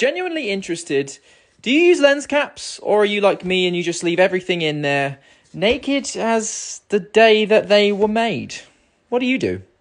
genuinely interested. Do you use lens caps, or are you like me and you just leave everything in there naked as the day that they were made? What do you do?